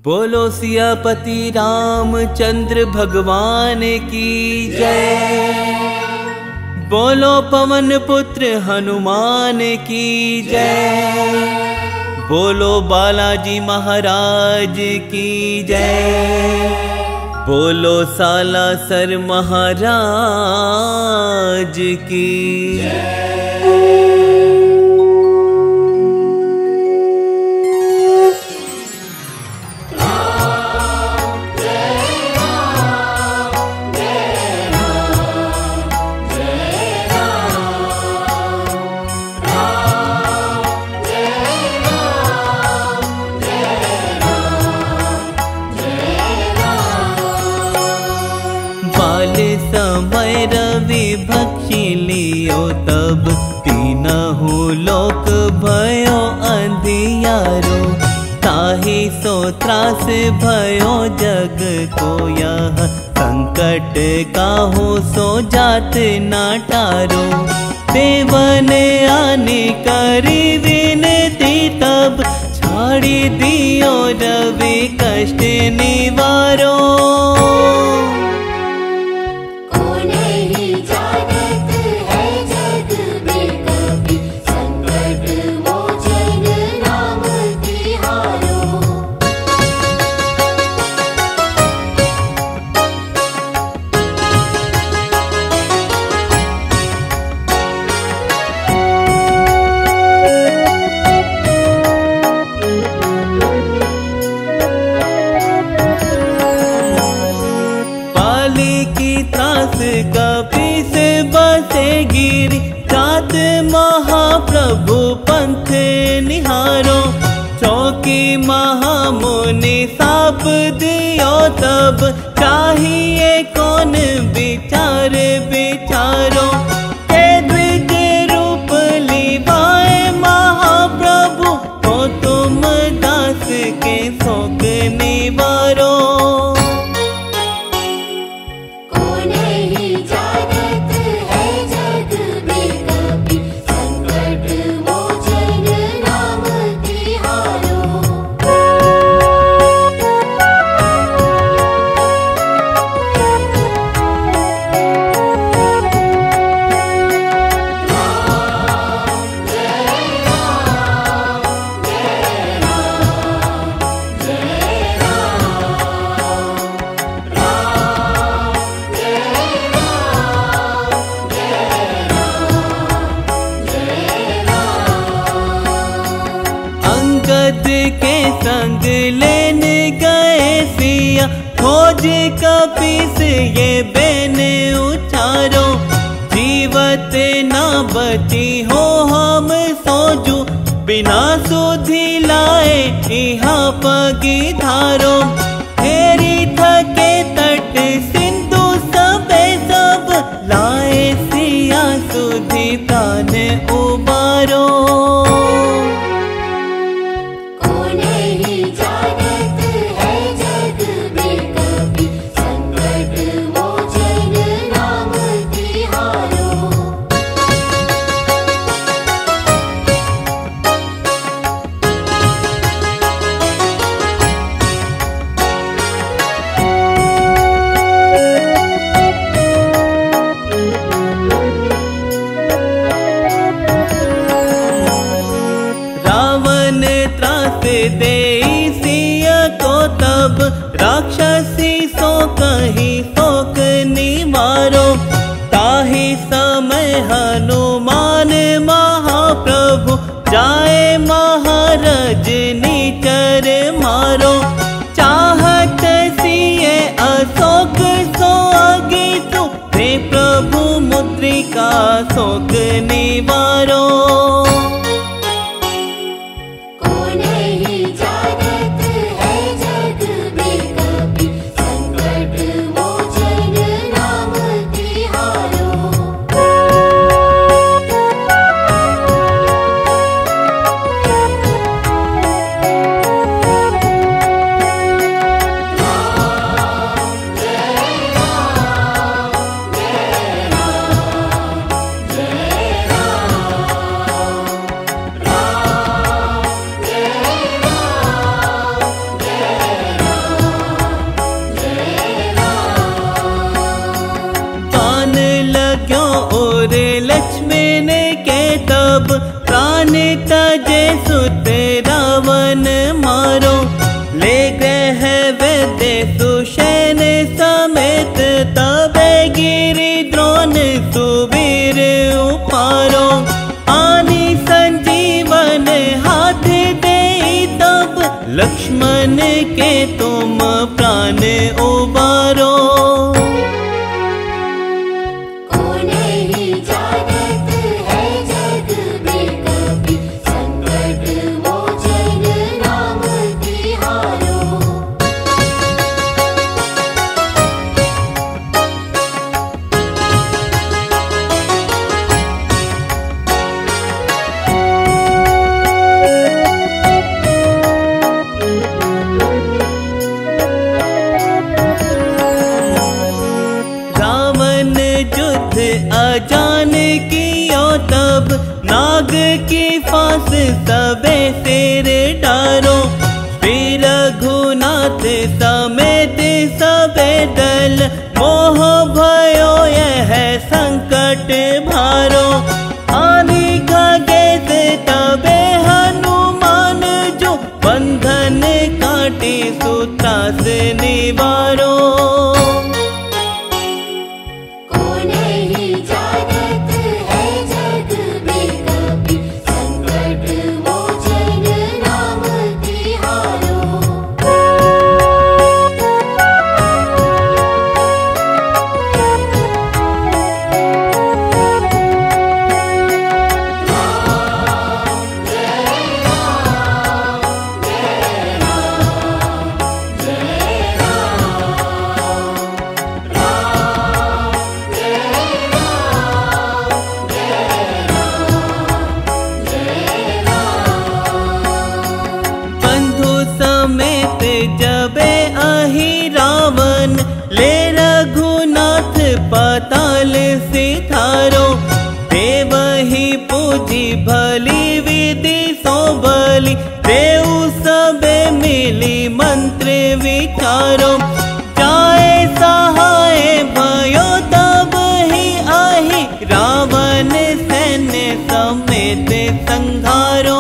बोलो सियापति रामचंद्र भगवान की जय। बोलो पवन पुत्र हनुमान की जय। बोलो बालाजी महाराज की जय। बोलो सालासर महाराज की जय। समय रवि भक्षी लियो तब तीनहु लोक भयो अंधियारो। ताहि सो त्रास भयो जग को यह संकट काहू सो जात ना टारो। देवन आने करी विनती तब छाड़ी दियो रवि कष्ट निवारो। कपि से बसे गिरी तात महाप्रभु पंथ निहारो। चौकी महामुनि साप दियो तब चाहिए कौन विचार विचारो। के द्विज रूप लिवाए महाप्रभु हो तुम दास के शोक निवारो। के संग लेन गए सिया खोज कपि से ये बैन उचारो। जीवत ना बची हो हम सोजू बिना सुधि लाए यहाँ पगी धारो। हेरी थके तट सिंधु सबे सब लाए सिया सुधि प्राण उबारो। दे सिया को तब राक्षसी सो कहीं शोक निवारो। ताहि समय हनुमान महाप्रभु जाए महाराज नीचर मारो। चाहत सिए अशोक सो आगे तो हे प्रभु मुद्रिका शोक निवारो। तब प्राण तजे सुत रावण मारो। ले ग्रह वैद्य सुषेण समेत तबे गिरि द्रोण सुबीर उपारो। आनी संजीवन हाथ दे तब लक्ष्मण के तुम प्राण उबारो। अजान कियो तब नाग की फांस सबे सिर डारो। श्री रघुनाथ समेत सबे दल मोह भयो यह संकट भारो। आनी खगेश तबे हनुमान जो बंधन काटी सुत्रास निवारो। जबे अहि रावण ले रघुनाथ पाताल सिधारो। देवहि पूजी भली विधि सो बलि देव सबे मिली मंत्र विचारो। जाए सहाय भयो तब ही अहि रावण सैन्य समेत संघारो।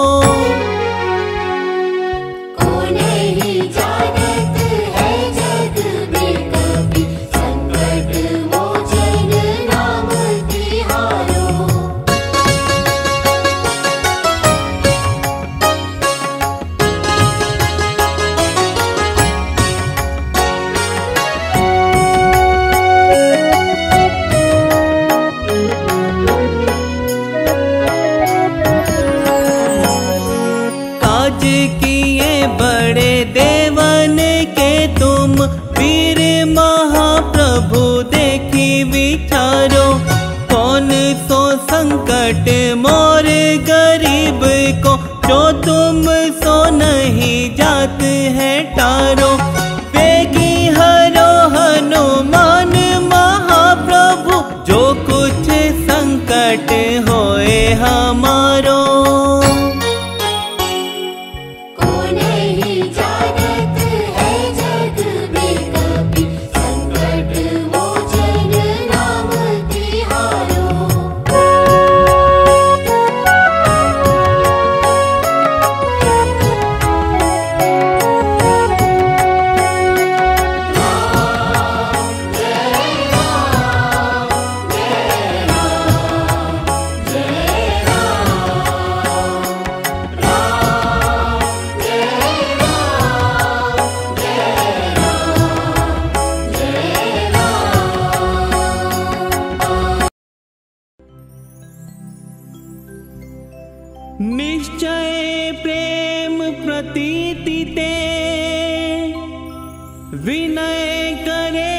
किए बड़े देवन के तुम वीर महाप्रभु देखी विचारो। कौन सो संकट मोर गरीब को जो तुम सो नहीं जात है टारो। वेगी हरो हनुमान महाप्रभु जो कुछ संकट होए हमारो। निश्चय प्रेम प्रतीति ते विनय करे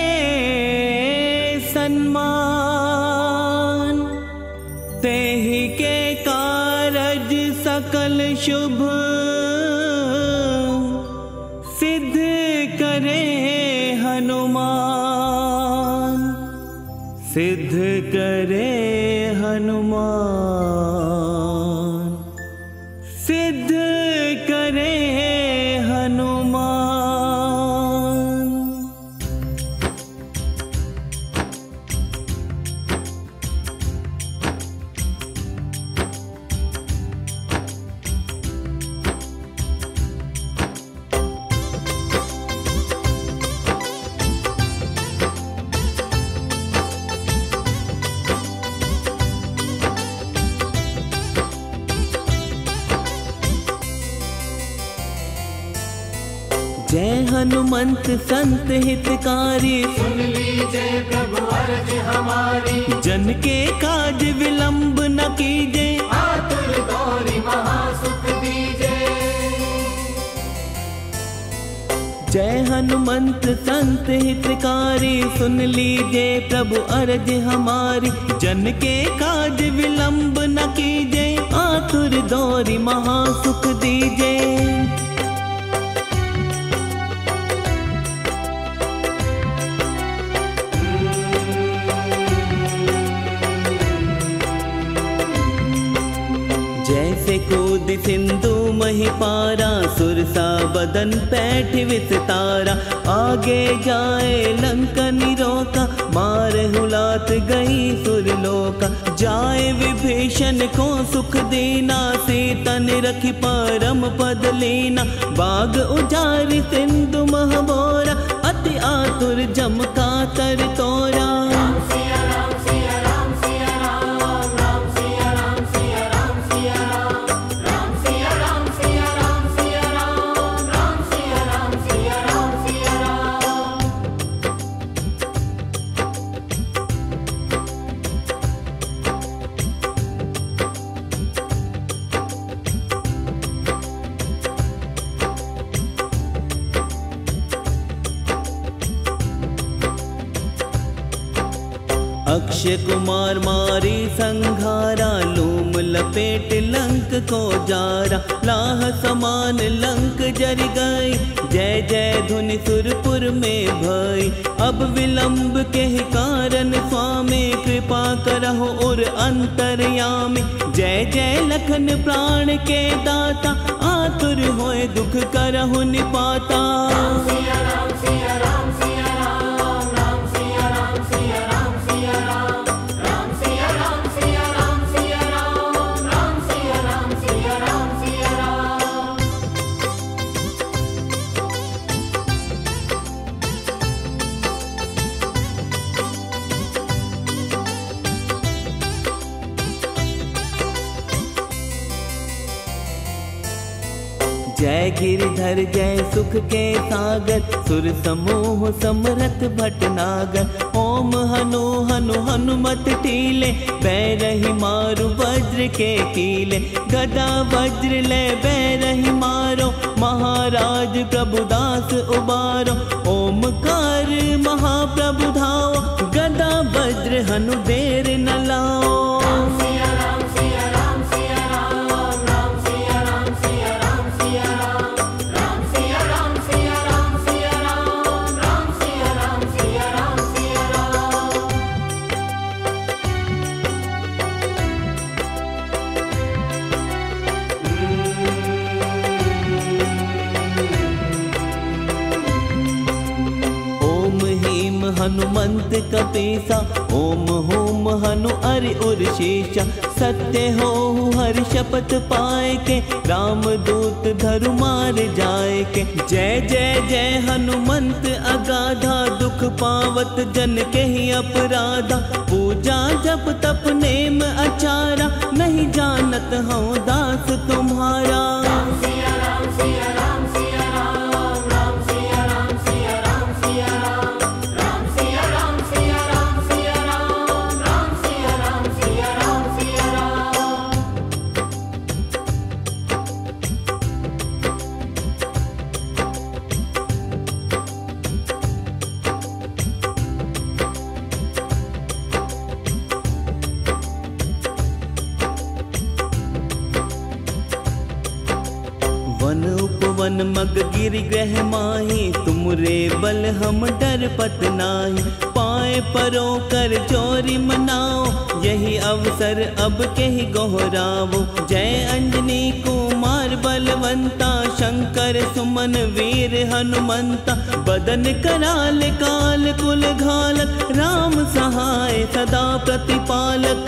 सन्मान। तेहि के कारज सकल शुभ सिद्ध करे हनुमान। सिद्ध करे हनुमान। सिद्ध करे हनुमान। जय हनुमंत संत हितकारी, सुन लीजिए प्रभु अर्ज हमारी। जन के काज विलंब न कीजे, आतुर गौरी महासुख दीजे। जय हनुमंत संत हितकारी, सुन लीजिए प्रभु अर्ज हमारी। जन के काज विलंब न कीजे, आतुर गौरी महासुख दीजे। जैसे कूद सिंधु मही पारा, सुरसा बदन पैठ विस्तारा। आगे जाए लंकन रोका, मार हुलात गई सुरलोका। जाए विभीषण को सुख देना, सीता ने रखी परम पद लेना। बाग उजारि सिंधु महबोरा, अति आतुर जम का तर तोरा। अक्षय कुमार मारी संघारा, लूम लपेट लंक को जारा। लाह समान लंक जर गई, जय जय धुनि सुरपुर में भई। अब विलंब के ही कारण स्वामी, कृपा करहु और अंतर्यामी। जय जय लखन प्राण के दाता, आतुर होए दुख करहु निपाता। जय गिरधर जय सुख के सागर, सुर समूह समरथ भटनागर। ओम हनु हनु हनुमत टीले, बैरही मारु वज्र के कीले। गदा वज्र ले बैरही मारो, महाराज प्रभुदास उबारो। ओमकार महाप्रभु धाओ, गदा वज्र हनु देर न लाओ। हनुमंत कपीसा, ओम होम हनु अरि उर शीशा। सत्य हो हर शपथ पाए के, राम दूत धरु मार जाए के। जय जय जय हनुमंत अगाधा, दुख पावत जन के ही अपराधा। पूजा जप तप नेम अचारा, नहीं जानत हूँ दास तुम्हारा। वन उपवन मग गिर ग्रह माही, तुमरे बल हम डर पत नाही। पाए परो कर चोरी मनाओ, यही अवसर अब के ही गोहरावो। जय अंजनी कुमार बलवंता, शंकर सुमन वीर हनुमंता। बदन कराल काल कुल घालक, राम सहाय सदा प्रतिपालक।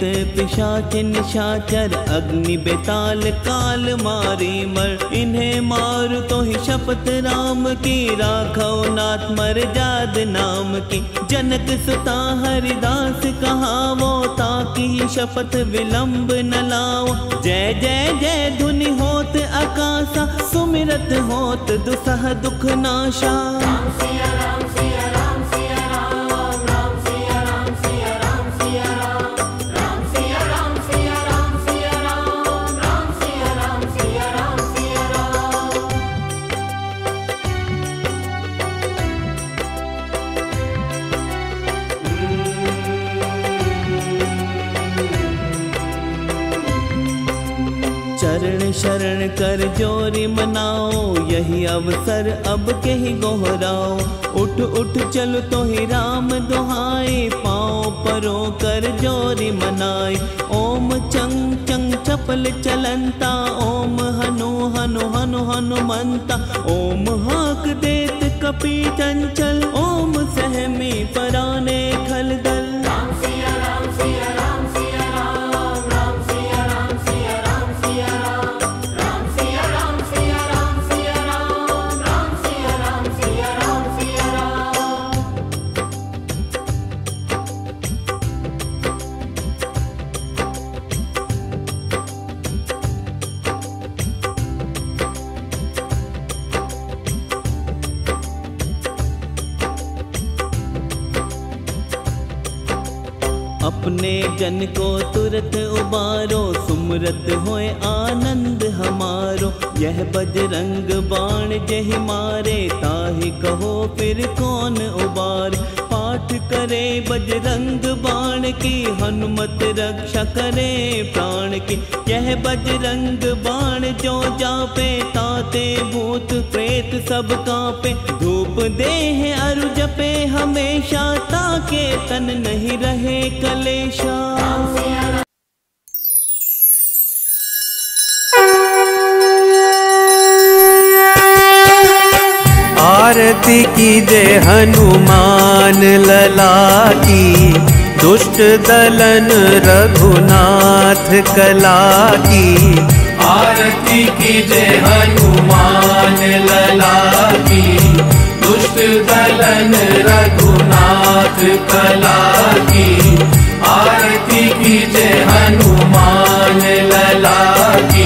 पिशाच निशाचर अग्नि बेताल काल मारी मर। इन्हें मार तो ही शपथ राम की, राघव नाथ मर जाद नाम की। जनक सुता हरिदास कहावो, ताकि शपथ विलंब न लाओ। जय जय जय धुनि होत आकाशा, सुमिरत होत दुसह दुख नाशा। राम सिया राम सिया राम सिया राम, राम सिया राम सिया राम सिया राम, राम सिया राम सिया राम सिया राम, राम सिया राम सिया राम सिया राम। चरण शरण कर जोरी मनाओ, यही अवसर अब के ही गोहराओ। उठ उठ चलो तो ही राम दुहाए, पाँव परो कर जोरी मनाए। ओम चंग चंग चपल चलंता, ओम हनु हनु हनु हनुमंता। ओम हाक देत कपि चंचल, ओम सहमी पराने खलदल। राम सिया राम सिया राम सिया राम, राम सिया राम सिया राम सिया राम, राम सिया राम सिया राम सिया राम, राम सिया राम सिया राम सिया राम। अपने जन को तुरत उबारो, सुमरत होए आनंद हमारो। यह बजरंग बाण जहि मारे, ताहि कहो फिर कौन उबारे। पाठ करे बजरंग बाण की, हनुमत रक्षा करे प्राण की। यह बजरंग बाण जो जापे, ताते भूत प्रेत सब कांपे। धूप देह अरु जपे हमेशा, ताके तन नहीं रहे कलेशा। आरती कीजे हनुमान लला की, दुष्ट दलन रघुनाथ कला की। आरती कीजे हनुमान लला की, दुष्ट दलन रघुनाथ कला की। आरती कीजे हनुमान लला की।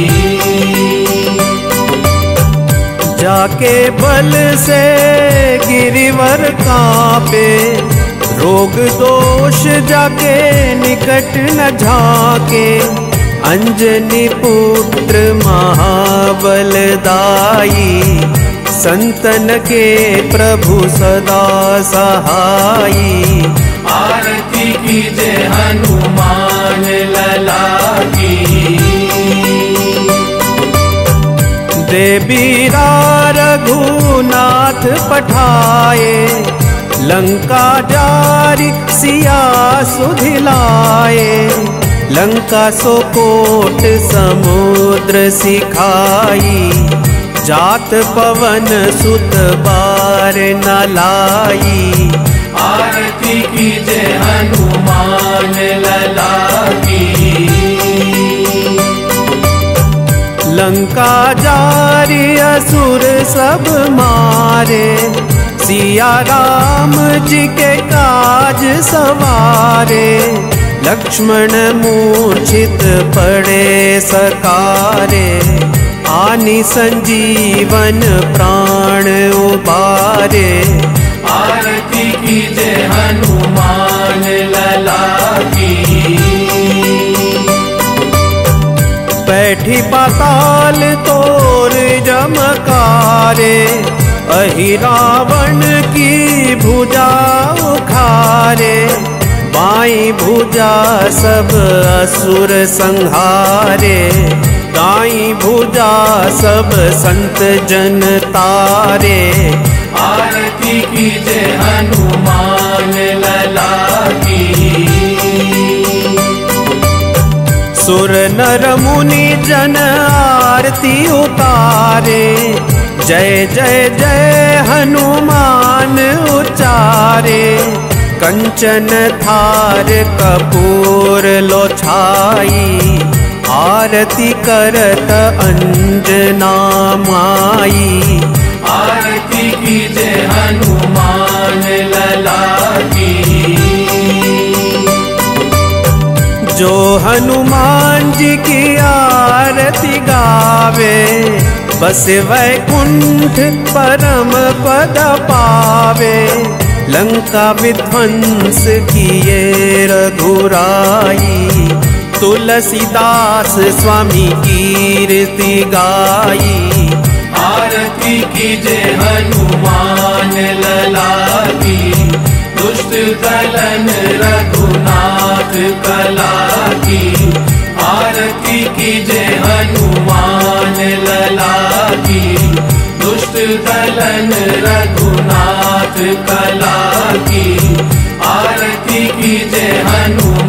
जाके बल से गिरिवर कांपे, रोग दोष जाके निकट न झाके। अंजनी पुत्र महाबलदाई, संतन के प्रभु सदा सहाई। आरती कीजे हनुमान लला की। देवीरा रघुनाथ पठाए, लंका जारी सिया सुधिलाए। लंका सो कोट समुद्र सिखाई, जात पवन सुत बार न लाई। आरती कीजे हनुमान लला की। लंका जारी असुर सब मारे, सिया राम जी के काज सवारे। लक्ष्मण मूर्छित पड़े सकारे, आनि संजीवन प्राण उबारे। आरती कीजे हनुमान लला की। बैठी पाताल तोर जमकारे, अहि रावण की भुजा उखारे। बाई भुजा सब असुर संहारे, दाई भुजा सब संत जन तारे। आरती कीजे हनुमान लला की। सुर नर मुनि जन आरती उतारे, जय जय जय हनुमान उचारे। कंचन थार कपूर लो छाई, आरती करत अंजना माई। आरती कीजे हनुमान लला की। जो हनुमान जी की आरती गावे, बस वैकुंठ परम पद पावे। लंका विध्वंस किए रघुराई, तुलसीदास स्वामी कीर्ति गाई। आरती कीजे हनुमान लला की, दुष्ट दलन रघुनाथ कला की। आरती कीजे हनुमान लला की, दुष्ट दलन रघुनाथ कला की। आरती कीजे हनुमान